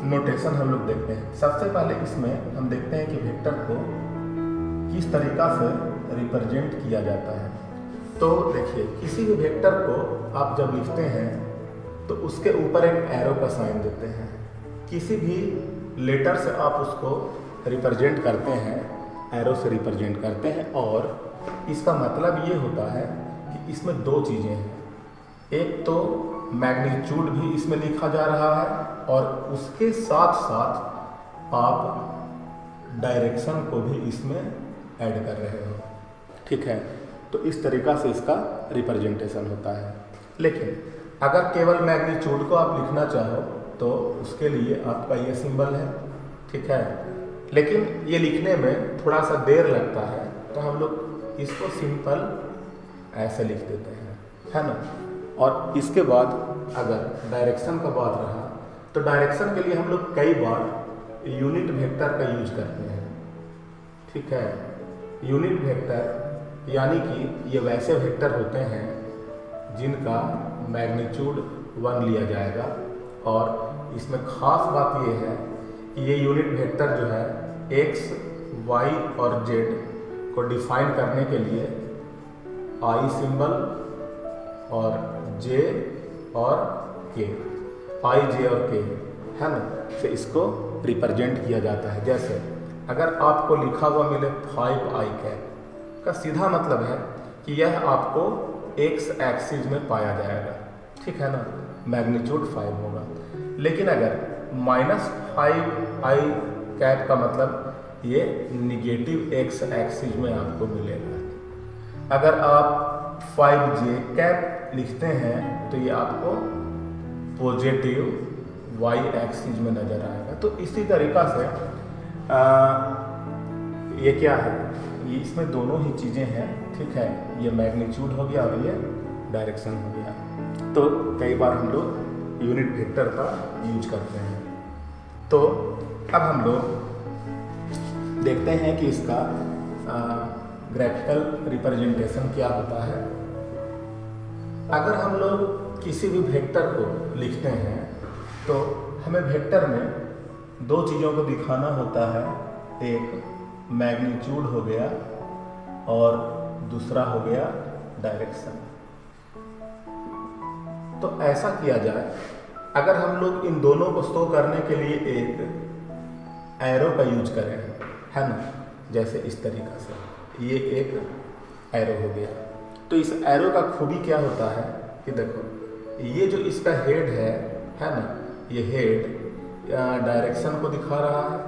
Notation हम लोग देखते हैं। सबसे पहले इसमें हम देखते हैं कि वेक्टर को किस तरीका से रिप्रेजेंट किया जाता है। तो देखिए, किसी भी वेक्टर को आप जब लिखते हैं तो उसके ऊपर एक एरो का साइन देते हैं। किसी भी लेटर से आप उसको रिप्रेजेंट करते हैं, एरो से रिप्रेजेंट करते हैं, और इसका मतलब ये होता है कि इसमें दो चीज़ें हैं। एक तो मैग्नीट्यूड भी इसमें लिखा जा रहा है और उसके साथ साथ आप डायरेक्शन को भी इसमें ऐड कर रहे हो। ठीक है, तो इस तरीका से इसका रिप्रेजेंटेशन होता है। लेकिन अगर केवल मैग्नीट्यूड को आप लिखना चाहो तो उसके लिए आपका ये सिंबल है। ठीक है, लेकिन ये लिखने में थोड़ा सा देर लगता है, तो हम लोग इसको सिंपल ऐसे लिख देते हैं, है ना। और इसके बाद अगर डायरेक्शन का बात रहा तो डायरेक्शन के लिए हम लोग कई बार यूनिट वेक्टर का यूज करते हैं। ठीक है, यूनिट वेक्टर यानी कि ये वैसे वेक्टर होते हैं जिनका मैग्नीट्यूड 1 लिया जाएगा, और इसमें खास बात ये है कि ये यूनिट वेक्टर जो है x, y और z को डिफाइन करने के लिए I सिंबल और j और k, I, j और k, है ना, से इसको रिप्रेजेंट किया जाता है। जैसे अगर आपको लिखा हुआ मिले 5i कैप का सीधा मतलब है कि यह आपको x एक्सिस में पाया जाएगा। ठीक है ना, मैग्नीट्यूड 5 होगा। लेकिन अगर -5i कैप का मतलब ये निगेटिव x एक्सिस में आपको मिलेगा। अगर आप 5j कैप लिखते हैं तो ये आपको पॉजिटिव y एक्सिस में नज़र आएगा। तो इसी तरीका से ये क्या है, ये इसमें दोनों ही चीज़ें हैं। ठीक है, ये मैग्नीट्यूड हो गया और ये डायरेक्शन हो गया। तो कई बार हम लोग यूनिट वेक्टर का यूज करते हैं। तो अब हम लोग देखते हैं कि इसका ग्राफिकल रिप्रेजेंटेशन क्या होता है। अगर हम लोग किसी भी वेक्टर को लिखते हैं तो हमें वेक्टर में दो चीज़ों को दिखाना होता है। एक मैग्नीट्यूड हो गया और दूसरा हो गया डायरेक्शन। तो ऐसा किया जाए, अगर हम लोग इन दोनों को शो करने के लिए एक एरो का यूज करें, है ना, जैसे इस तरीका से ये एक एरो हो गया। तो इस एरो का खूबी क्या होता है कि देखो, ये जो इसका हेड है ना, ये हेड डायरेक्शन को दिखा रहा है।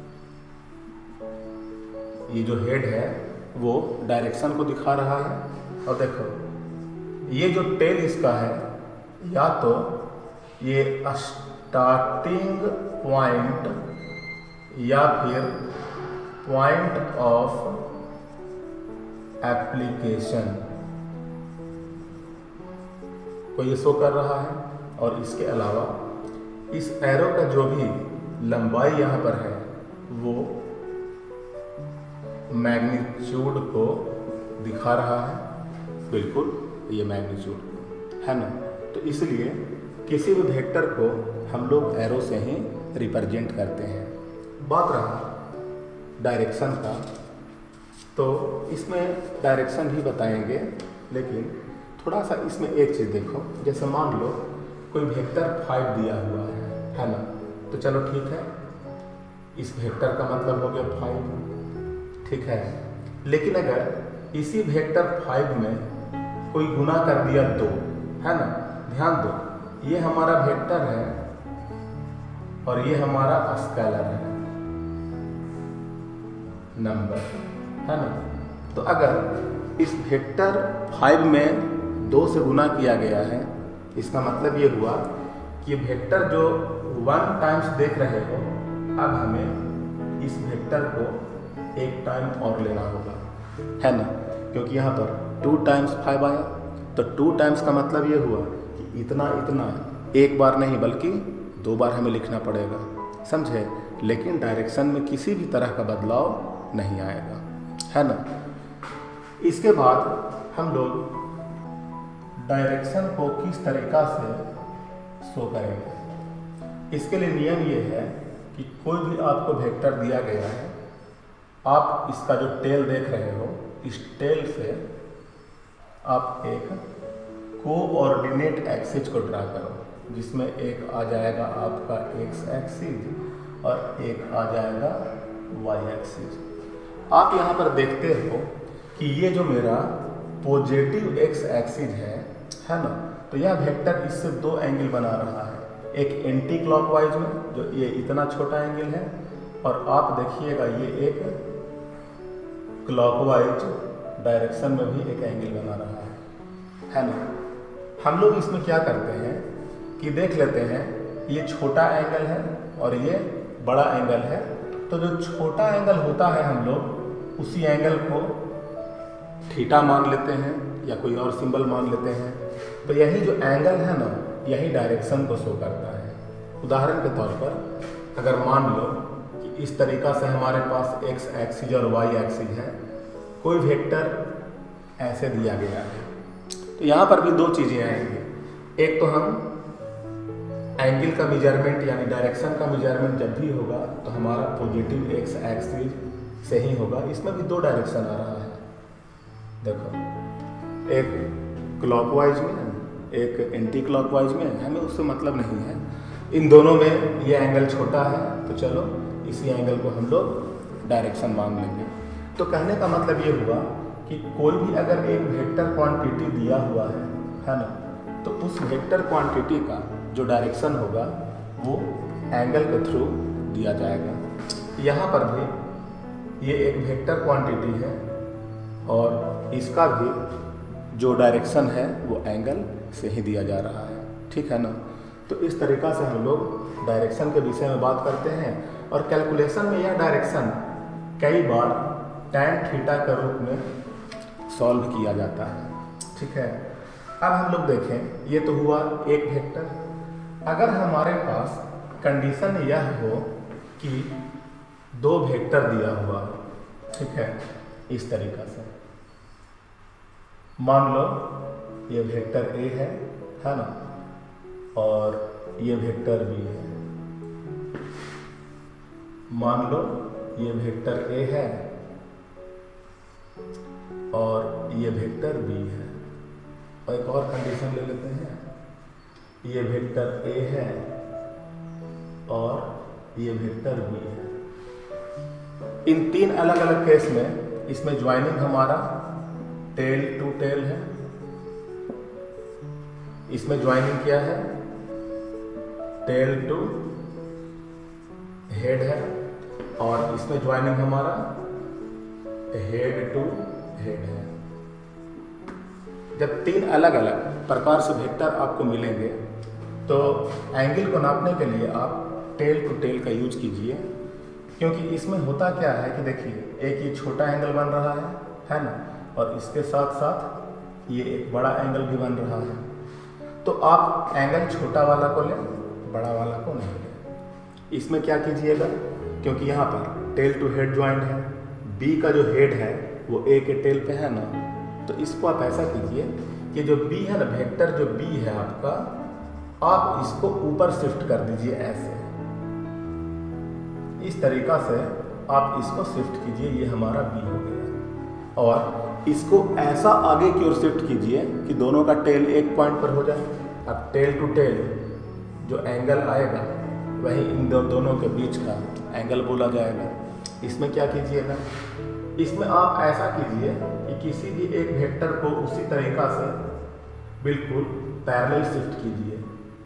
ये जो हेड है वो डायरेक्शन को दिखा रहा है। और देखो, ये जो टेल इसका है, या तो ये स्टार्टिंग पॉइंट या फिर पॉइंट ऑफ एप्लीकेशन को ये शो कर रहा है। और इसके अलावा इस एरो का जो भी लंबाई यहाँ पर है वो मैग्नीट्यूड को दिखा रहा है। बिल्कुल, ये मैग्नीट्यूड है ना। तो इसलिए किसी भी वेक्टर को हम लोग एरो से ही रिप्रेजेंट करते हैं। बात रहा डायरेक्शन का, तो इसमें डायरेक्शन भी बताएंगे, लेकिन थोड़ा सा इसमें एक चीज़ देखो। जैसे मान लो कोई वेक्टर 5 दिया हुआ है ना, तो चलो ठीक है, इस वेक्टर का मतलब हो गया 5। ठीक है, लेकिन अगर इसी वेक्टर 5 में कोई गुना कर दिया 2, है ना, ध्यान दो, ये हमारा वेक्टर है और ये हमारा स्केलर है, नंबर, है ना। तो अगर इस वेक्टर 5 में 2 से गुना किया गया है, इसका मतलब ये हुआ कि वेक्टर जो 1 टाइम्स देख रहे हो, अब हमें इस वेक्टर को 1 टाइम और लेना होगा, है ना, क्योंकि यहाँ पर 2 टाइम्स 5 आया। तो 2 टाइम्स का मतलब ये हुआ कि इतना इतना एक बार नहीं बल्कि 2 बार हमें लिखना पड़ेगा, समझे। लेकिन डायरेक्शन में किसी भी तरह का बदलाव नहीं आएगा, है ना। इसके बाद हम लोग डायरेक्शन को किस तरीका से शो करेंगे। इसके लिए नियम ये है कि कोई भी आपको वेक्टर दिया गया है, आप इसका जो टेल देख रहे हो, इस टेल से आप एक कोऑर्डिनेट एक्सिस को ड्रा करो, जिसमें एक आ जाएगा आपका एक्स एक्सिस और एक आ जाएगा वाई एक्सिस। आप यहाँ पर देखते हो कि ये जो मेरा पॉजिटिव एक्स एक्सिस है ना, तो यह वेक्टर इससे दो एंगल बना रहा है, एक एंटी क्लॉकवाइज में जो ये इतना छोटा एंगल है, और आप देखिएगा ये एक क्लॉकवाइज डायरेक्शन में भी एक एंगल बना रहा है ना। हम लोग इसमें क्या करते हैं कि देख लेते हैं, ये छोटा एंगल है और ये बड़ा एंगल है, तो जो छोटा एंगल होता है हम लोग उसी एंगल को थीटा मान लेते हैं या कोई और सिंबल मान लेते हैं। तो यही जो एंगल है ना, यही डायरेक्शन को शो करता है। उदाहरण के तौर पर अगर मान लो कि इस तरीका से हमारे पास एक्स एक्सिस और वाई एक्सिस है, कोई वेक्टर ऐसे दिया गया है, तो यहाँ पर भी दो चीज़ें आएंगी। एक तो हम एंगल का मेजरमेंट यानी डायरेक्शन का मेजरमेंट जब भी होगा तो हमारा पॉजिटिव एक्स एक्सिस से ही होगा। इसमें भी दो डायरेक्शन आ रहा है, देखो, एक क्लॉकवाइज में एक एंटी क्लॉकवाइज में, हमें उससे मतलब नहीं है। इन दोनों में ये एंगल छोटा है, तो चलो इसी एंगल को हम लोग डायरेक्शन मान लेंगे। तो कहने का मतलब ये हुआ कि कोई भी अगर एक वेक्टर क्वांटिटी दिया हुआ है ना, तो उस वेक्टर क्वांटिटी का जो डायरेक्शन होगा वो एंगल के थ्रू दिया जाएगा। यहाँ पर भी ये एक वेक्टर क्वांटिटी है और इसका भी जो डायरेक्शन है वो एंगल से ही दिया जा रहा है, ठीक है ना। तो इस तरीक़ा से हम लोग डायरेक्शन के विषय में बात करते हैं, और कैलकुलेशन में यह डायरेक्शन कई बार tan थीटा के रूप में सॉल्व किया जाता है, ठीक है। अब हम लोग देखें, ये तो हुआ एक वेक्टर। अगर हमारे पास कंडीशन यह हो कि दो वेक्टर दिया हुआ है, ठीक है, इस तरीक़ा से मान लो ये वेक्टर ए है ना, और ये वेक्टर बी है। मान लो ये वेक्टर ए है और ये वेक्टर बी है, और एक और कंडीशन ले लेते हैं, ये वेक्टर ए है और ये वेक्टर बी है। इन तीन अलग अलग केस में इसमें ज्वाइनिंग हमारा टेल टू टेल है, इसमें ज्वाइनिंग क्या है, टेल टू हेड है, और इसमें ज्वाइनिंग हमारा हेड टू हेड है। जब तीन अलग अलग प्रकार से वेक्टर आपको मिलेंगे तो एंगल को नापने के लिए आप टेल टू टेल का यूज कीजिए, क्योंकि इसमें होता क्या है कि देखिए एक ये छोटा एंगल बन रहा है ना, और इसके साथ साथ ये एक बड़ा एंगल भी बन रहा है। तो आप एंगल छोटा वाला को लें, बड़ा वाला को नहीं लें। इसमें क्या कीजिएगा, क्योंकि यहाँ पर टेल टू हेड ज्वाइंट है, बी का जो हेड है वो ए के टेल पे है ना, तो इसको आप ऐसा कीजिए कि जो बी है ना, वेक्टर जो बी है आपका, आप इसको ऊपर शिफ्ट कर दीजिए ऐसे, इस तरीका से आप इसको शिफ्ट कीजिए, ये हमारा बी हो गया। और इसको ऐसा आगे की ओर शिफ्ट कीजिए कि दोनों का टेल एक पॉइंट पर हो जाए। अब टेल टू टेल जो एंगल आएगा वही इन दोनों के बीच का एंगल बोला जाएगा। इसमें क्या कीजिएगा, इसमें आप ऐसा कीजिए कि किसी भी एक वेक्टर को उसी तरीका से बिल्कुल पैरेलल शिफ्ट कीजिए,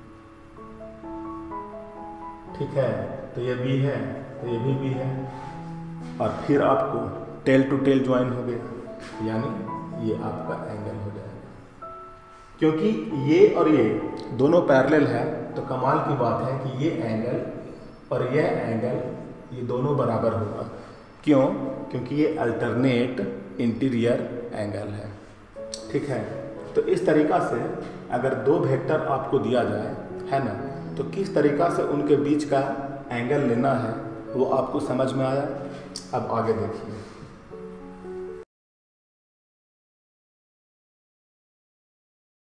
ठीक है। तो ये बी है तो ये भी बी है, और फिर आपको टेल टू टेल ज्वाइन हो गया, यानी ये आपका एंगल हो जाएगा। क्योंकि ये और ये दोनों पैरेलल है तो कमाल की बात है कि ये एंगल और यह एंगल ये दोनों बराबर होगा। क्यों? क्योंकि ये अल्टरनेट इंटीरियर एंगल है, ठीक है। तो इस तरीका से अगर दो वेक्टर आपको दिया जाए, है ना, तो किस तरीका से उनके बीच का एंगल लेना है वो आपको समझ में आया। अब आगे देखिए।